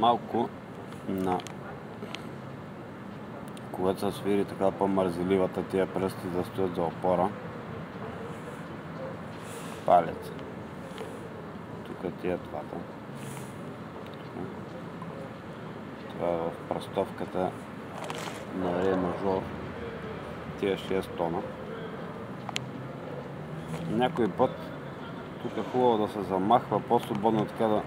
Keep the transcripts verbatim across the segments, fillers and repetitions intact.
малко на когато се свири така по-мързеливата, тия пръсти да стоят за опора. Палец. Тук тия двата. Това е в пръстовката на ре мажор. Тия шест тона. Някой път тук е хубаво да се замахва по-свободно, така да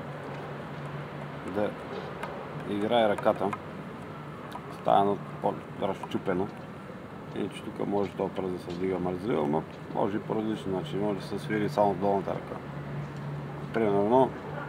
да играе ръката. Става по-разчупено. Иначе тук може този пръст да се вдига мързеливо, но може и по различен начин. Може да се свири само в долната ръка. Примерно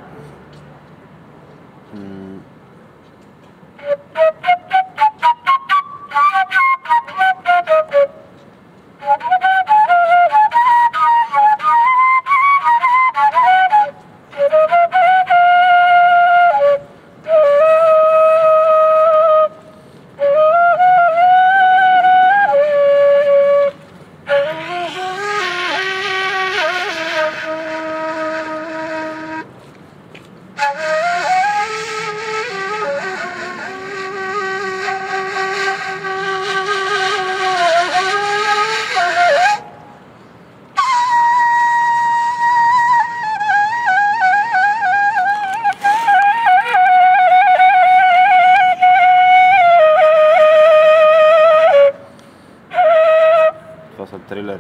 това са трилери.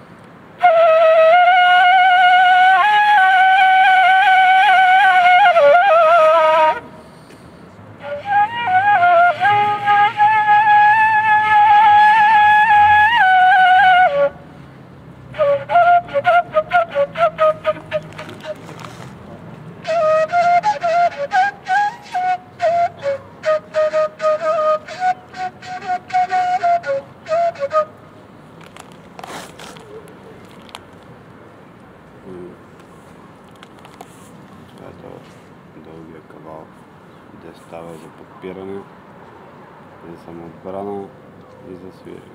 Това е това дългия кавал, де става за подпиране, за самоотбрана и за свирене.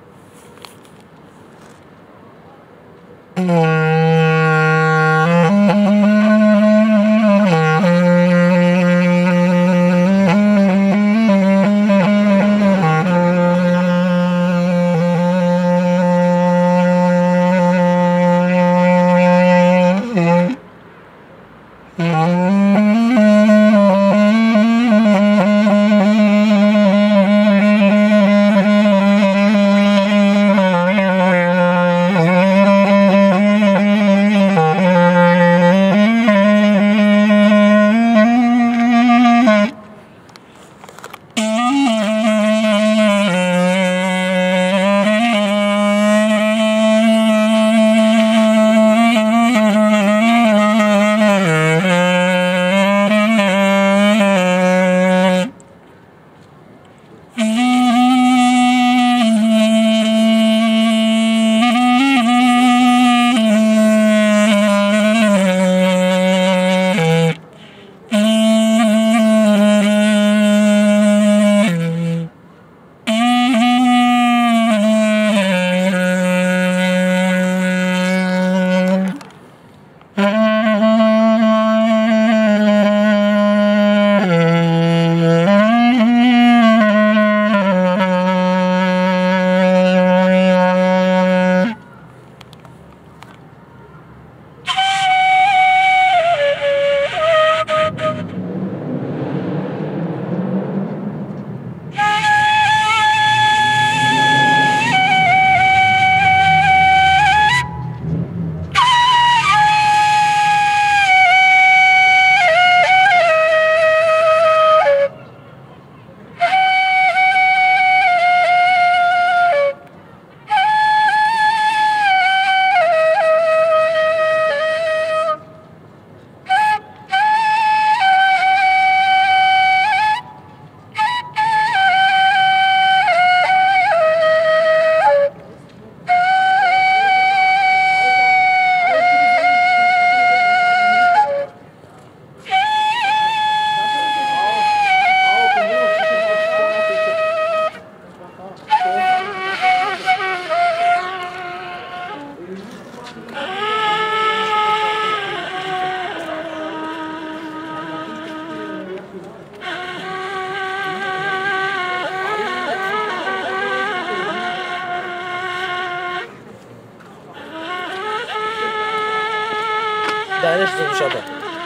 Дай нещо за душата.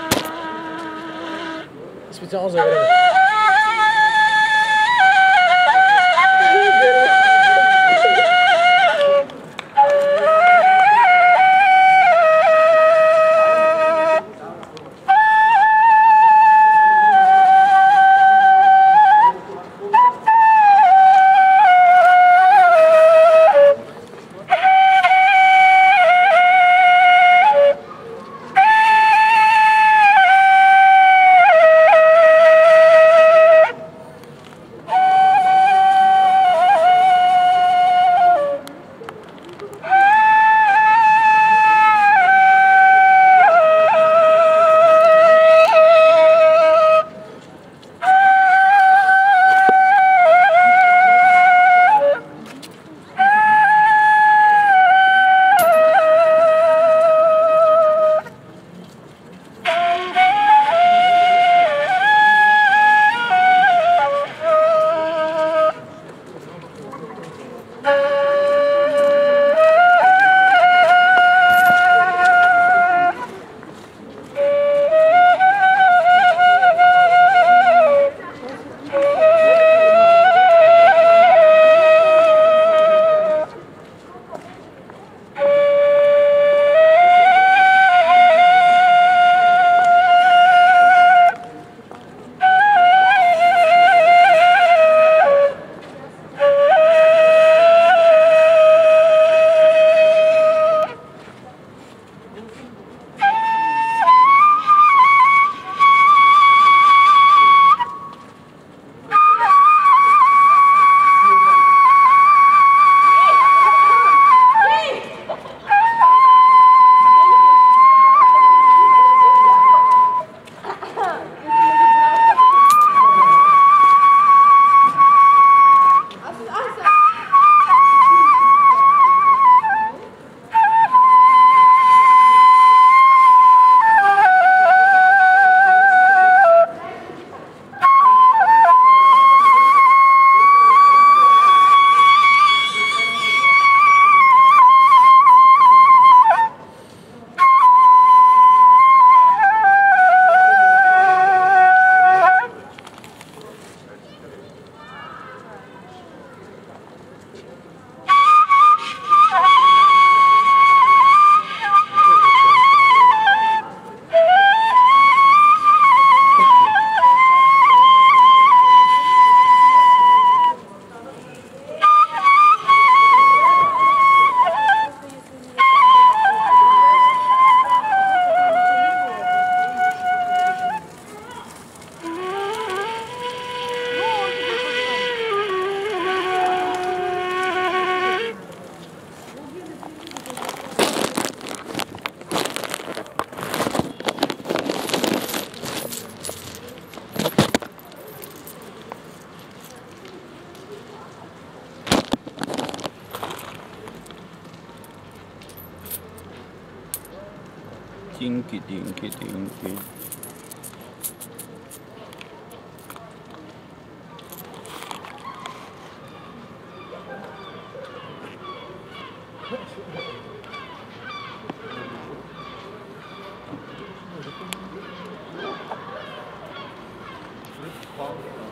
Специално за време. Tinky, tinky, tinky. Wow.